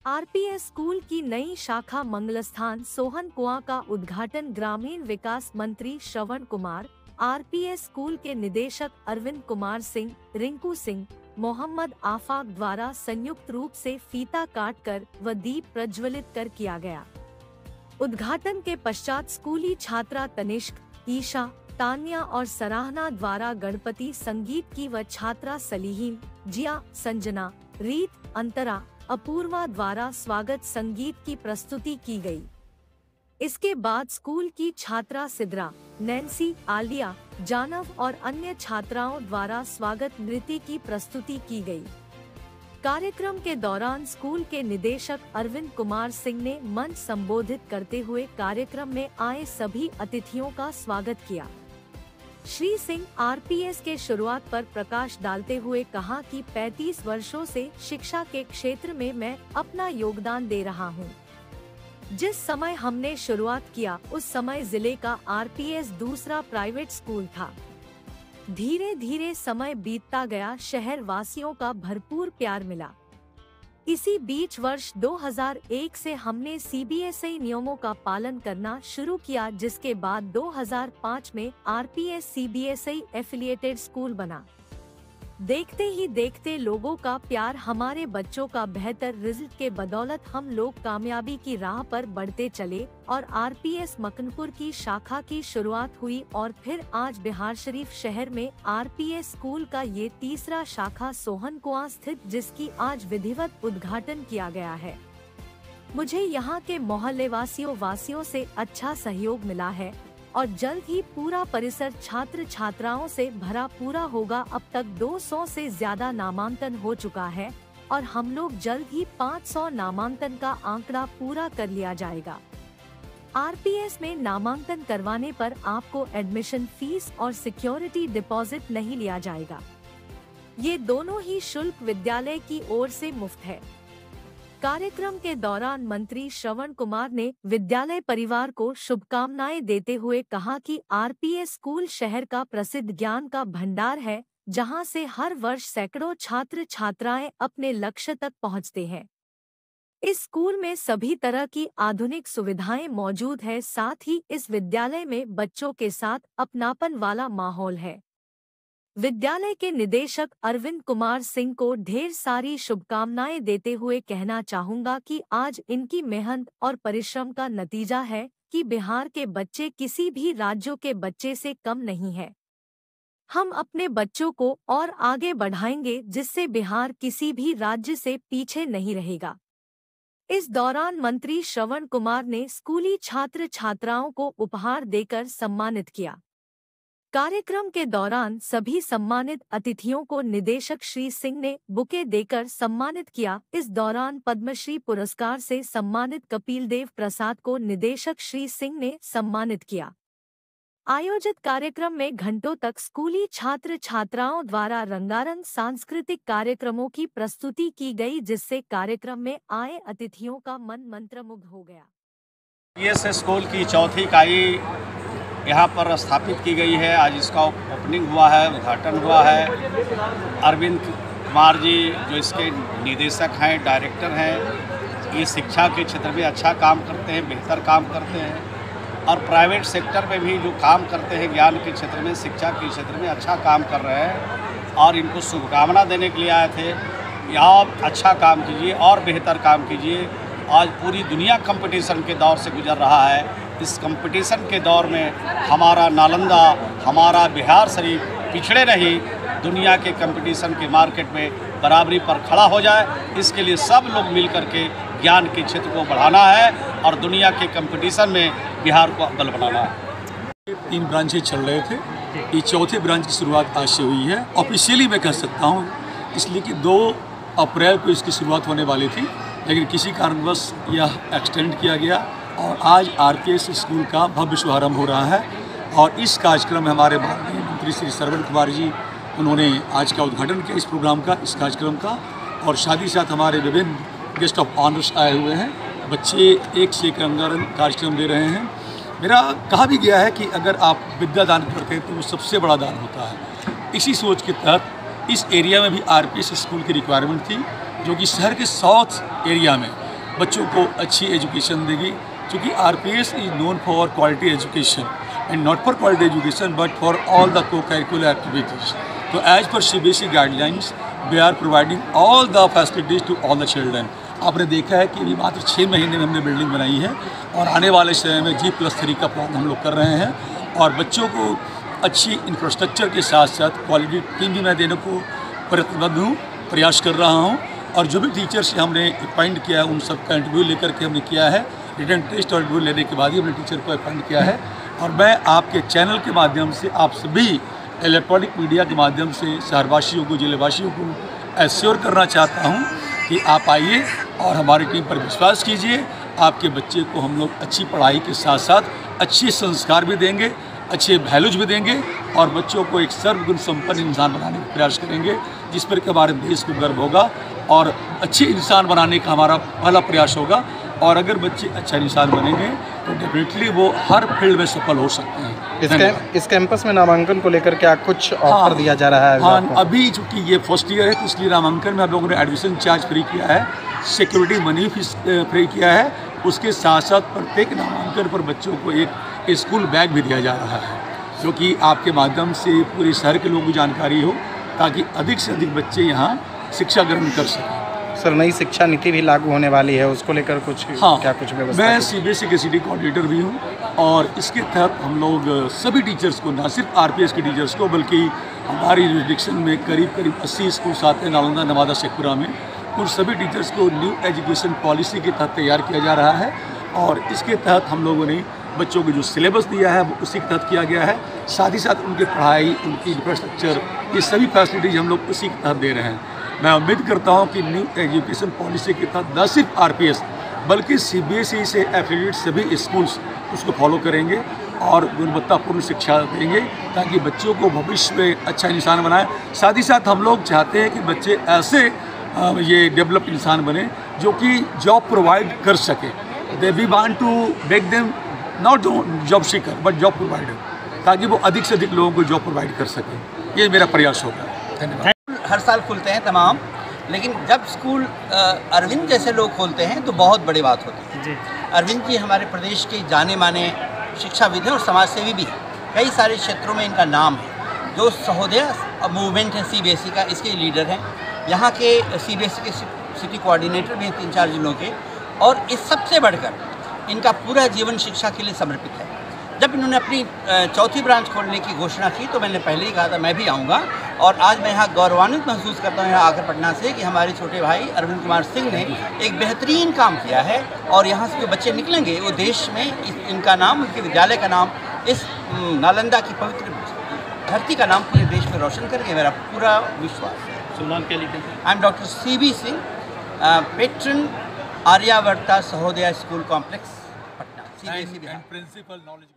RPS school की नई शाखा मंगलस्थान सोहन कुआं का उद्घाटन ग्रामीण विकास मंत्री श्रवण कुमार, आरपीएस स्कूल के निदेशक अरविंद कुमार सिंह, रिंकू सिंह, मोहम्मद आफाक द्वारा संयुक्त रूप से फीता काटकर व दीप प्रज्वलित कर किया गया। उद्घाटन के पश्चात स्कूली छात्रा तनिष्क, ईशा, तान्या और सराहना द्वारा गणपति संगीत की व छात्रा सलीहीन, जिया, संजना, रीत, अंतरा, अपूर्वा द्वारा स्वागत संगीत की प्रस्तुति की गई। इसके बाद स्कूल की छात्रा सिद्रा, नैन्सी, आलिया, जानव और अन्य छात्राओं द्वारा स्वागत नृत्य की प्रस्तुति की गई। कार्यक्रम के दौरान स्कूल के निदेशक अरविंद कुमार सिंह ने मंच संबोधित करते हुए कार्यक्रम में आए सभी अतिथियों का स्वागत किया। श्री सिंह आरपीएस के शुरुआत पर प्रकाश डालते हुए कहा कि 35 वर्षों से शिक्षा के क्षेत्र में मैं अपना योगदान दे रहा हूं। जिस समय हमने शुरुआत किया उस समय जिले का आरपीएस दूसरा प्राइवेट स्कूल था। धीरे धीरे समय बीतता गया, शहर वासियों का भरपूर प्यार मिला। इसी बीच वर्ष 2001 से हमने सीबीएसई नियमों का पालन करना शुरू किया, जिसके बाद 2005 में आरपीएस सीबीएसई एफिलिएटेड स्कूल बना। देखते ही देखते लोगों का प्यार, हमारे बच्चों का बेहतर रिजल्ट के बदौलत हम लोग कामयाबी की राह पर बढ़ते चले और आरपीएस मकनपुर की शाखा की शुरुआत हुई और फिर आज बिहार शरीफ शहर में आरपीएस स्कूल का ये तीसरा शाखा सोहन कुआं स्थित, जिसकी आज विधिवत उद्घाटन किया गया है। मुझे यहाँ के मोहल्ले वासियों से अच्छा सहयोग मिला है और जल्द ही पूरा परिसर छात्र छात्राओं से भरा पूरा होगा। अब तक 200 से ज्यादा नामांकन हो चुका है और हम लोग जल्द ही 500 नामांकन का आंकड़ा पूरा कर लिया जाएगा। आरपीएस में नामांकन करवाने पर आपको एडमिशन फीस और सिक्योरिटी डिपॉजिट नहीं लिया जाएगा। ये दोनों ही शुल्क विद्यालय की ओर से मुफ्त है। कार्यक्रम के दौरान मंत्री श्रवण कुमार ने विद्यालय परिवार को शुभकामनाएं देते हुए कहा कि आरपीएस स्कूल शहर का प्रसिद्ध ज्ञान का भंडार है, जहां से हर वर्ष सैकड़ों छात्र छात्राएं अपने लक्ष्य तक पहुंचते हैं। इस स्कूल में सभी तरह की आधुनिक सुविधाएं मौजूद है, साथ ही इस विद्यालय में बच्चों के साथ अपनापन वाला माहौल है। विद्यालय के निदेशक अरविंद कुमार सिंह को ढेर सारी शुभकामनाएं देते हुए कहना चाहूंगा कि आज इनकी मेहनत और परिश्रम का नतीजा है कि बिहार के बच्चे किसी भी राज्यों के बच्चे से कम नहीं है। हम अपने बच्चों को और आगे बढ़ाएंगे, जिससे बिहार किसी भी राज्य से पीछे नहीं रहेगा। इस दौरान मंत्री श्रवण कुमार ने स्कूली छात्र छात्राओं को उपहार देकर सम्मानित किया। कार्यक्रम के दौरान सभी सम्मानित अतिथियों को निदेशक श्री सिंह ने बुके देकर सम्मानित किया। इस दौरान पद्मश्री पुरस्कार से सम्मानित कपिल देव प्रसाद को निदेशक श्री सिंह ने सम्मानित किया। आयोजित कार्यक्रम में घंटों तक स्कूली छात्र छात्राओं द्वारा रंगारंग सांस्कृतिक कार्यक्रमों की प्रस्तुति की गई, जिससे कार्यक्रम में आए अतिथियों का मन मंत्रमुग्ध हो गया। ये स्कूल की चौथी इकाई यहाँ पर स्थापित की गई है। आज इसका ओपनिंग हुआ है, उद्घाटन हुआ है। अरविंद कुमार जी जो इसके निदेशक हैं, डायरेक्टर हैं, ये शिक्षा के क्षेत्र में अच्छा काम करते हैं, बेहतर काम करते हैं और प्राइवेट सेक्टर में भी जो काम करते हैं ज्ञान के क्षेत्र में, शिक्षा के क्षेत्र में अच्छा काम कर रहे हैं और इनको शुभकामना देने के लिए आए थे। आप अच्छा काम कीजिए और बेहतर काम कीजिए। आज पूरी दुनिया कंपटीशन के दौर से गुजर रहा है। इस कंपटीशन के दौर में हमारा नालंदा, हमारा बिहार शरीफ पिछड़े नहीं, दुनिया के कंपटीशन के मार्केट में बराबरी पर खड़ा हो जाए। इसके लिए सब लोग मिल करके ज्ञान के क्षेत्र को बढ़ाना है और दुनिया के कंपटीशन में बिहार को अव्वल बनाना है। 3 ब्रांचें चल रहे थे, ये चौथे ब्रांच की शुरुआत आज से हुई है। ऑफिशियली मैं कह सकता हूँ, इसलिए कि 2 अप्रैल को इसकी शुरुआत होने वाली थी, लेकिन किसी कारणवश यह एक्सटेंड किया गया और आज आरपीएस स्कूल का भव्य शुभारंभ हो रहा है। और इस कार्यक्रम में हमारे माननीय मंत्री श्री श्रवण कुमार जी, उन्होंने आज का उद्घाटन किया इस प्रोग्राम का, इस कार्यक्रम का। और साथ ही साथ हमारे विभिन्न गेस्ट ऑफ ऑनर्स आए हुए हैं। बच्चे एक से एक रंगारंग कार्यक्रम दे रहे हैं। मेरा कहा भी गया है कि अगर आप विद्या दान करते हैं तो वो सबसे बड़ा दान होता है। इसी सोच के तहत इस एरिया में भी आरपीएस स्कूल की रिक्वायरमेंट थी, जो कि शहर के साउथ एरिया में बच्चों को अच्छी एजुकेशन देगी, क्योंकि RPS is known for quality education and not for quality education but for all the co curricular activities. तो as per CBSE guidelines we are providing all the facilities to all the children. आपने देखा है कि अभी मात्र 6 महीने में हमने बिल्डिंग बनाई है और आने वाले समय में G+3 का प्लान हम लोग कर रहे हैं और बच्चों को अच्छी इंफ्रास्ट्रक्चर के साथ साथ क्वालिटी टीम भी मैं देने को प्रतिबद्ध हूँ, प्रयास कर रहा हूँ। और जो भी टीचर्स हमने अपॉइंट किया है उन सब का इंटरव्यू लेकर के हमने किया है, रिटन टेस्ट और इंटरव्यू लेने के बाद ही हमने टीचर को अपॉइंट किया है। और मैं आपके चैनल के माध्यम से आप सभी इलेक्ट्रॉनिक मीडिया के माध्यम से शहरवासियों को, जिलेवासियों को एश्योर करना चाहता हूँ कि आप आइए और हमारी टीम पर विश्वास कीजिए। आपके बच्चे को हम लोग अच्छी पढ़ाई के साथ साथ अच्छे संस्कार भी देंगे, अच्छे वैल्यूज भी देंगे और बच्चों को एक सर्वगुण संपन्न इंसान बनाने का प्रयास करेंगे, जिस पर कि हमारे देश को गर्व होगा और अच्छे इंसान बनाने का हमारा पहला प्रयास होगा। और अगर बच्चे अच्छा इंसान बनेंगे तो डेफिनेटली वो हर फील्ड में सफल हो सकते हैं। इस कैंपस में नामांकन को लेकर क्या कुछ ऑफर दिया जा रहा है? हाँ, अभी चूँकि ये फर्स्ट ईयर है तो इसलिए नामांकन में आप लोगों ने एडमिशन चार्ज फ्री किया है, सिक्योरिटी मनी फीस फ्री किया है। उसके साथ साथ प्रत्येक नामांकन पर बच्चों को एक स्कूल बैग भी दिया जा रहा है, जो कि आपके माध्यम से पूरे शहर के लोगों को जानकारी हो, ताकि अधिक से अधिक बच्चे यहाँ शिक्षा ग्रहण कर सकें। सर, नई शिक्षा नीति भी लागू होने वाली है, उसको लेकर कुछ क्या कुछ व्यवस्था? मैं CBSE के सिटी कोऑर्डिनेटर भी हूँ और इसके तहत हम लोग सभी टीचर्स को, ना सिर्फ RPS के टीचर्स को, बल्कि हमारी जुरिडिक्शन में करीब 80 स्कूल्स आते हैं नालंदा, नवादा, शेखपुरा में, उन सभी टीचर्स को न्यू एजुकेशन पॉलिसी के तहत तैयार किया जा रहा है। और इसके तहत हम लोगों ने बच्चों को जो सिलेबस दिया है वो उसी के तहत किया गया है। साथ ही साथ उनकी पढ़ाई, उनकी इंफ्रास्ट्रक्चर, ये सभी फैसिलिटीज हम लोग उसी के तहत दे रहे हैं। मैं उम्मीद करता हूं कि न्यू एजुकेशन पॉलिसी के तहत न सिर्फ RPS बल्कि CBSE से एफिलिएटेड सभी स्कूल्स उसको फॉलो करेंगे और गुणवत्तापूर्ण शिक्षा देंगे, ताकि बच्चों को भविष्य में अच्छा इंसान बनाएं। साथ ही साथ हम लोग चाहते हैं कि बच्चे ऐसे ये डेवलप इंसान बने जो कि जॉब प्रोवाइड कर सके। They we want to make them not job seeker but job provider, ताकि वो अधिक से अधिक लोगों को जॉब प्रोवाइड कर सकें। ये मेरा प्रयास होगा। धन्यवाद। हर साल खुलते हैं तमाम, लेकिन जब स्कूल अरविंद जैसे लोग खोलते हैं तो बहुत बड़ी बात होती है जी। अरविंद जी हमारे प्रदेश के जाने माने शिक्षाविद हैं और समाज सेवी भी हैं। कई सारे क्षेत्रों में इनका नाम है। जो सहोदय मूवमेंट है CBSE का, इसके लीडर हैं। यहाँ के CBSE के सिटी कोऑर्डिनेटर भी हैं 3-4 जिलों के। और इस सबसे बढ़कर इनका पूरा जीवन शिक्षा के लिए समर्पित है। जब इन्होंने अपनी चौथी ब्रांच खोलने की घोषणा की तो मैंने पहले ही कहा था मैं भी आऊँगा, और आज मैं यहाँ गौरवान्वित महसूस करता हूँ यहाँ आकर पटना से कि हमारे छोटे भाई अरविंद कुमार सिंह ने एक बेहतरीन काम किया है। और यहाँ से जो बच्चे निकलेंगे वो देश में इनका नाम, उनके विद्यालय का नाम, इस नालंदा की पवित्र धरती का नाम पूरे देश में रोशन करेंगे, मेरा पूरा विश्वास है। सुनाम क्या लिखे? I am doctor CB Singh, patron Aryavarta Sahodaya school complex, Patna, CBSE Bihar.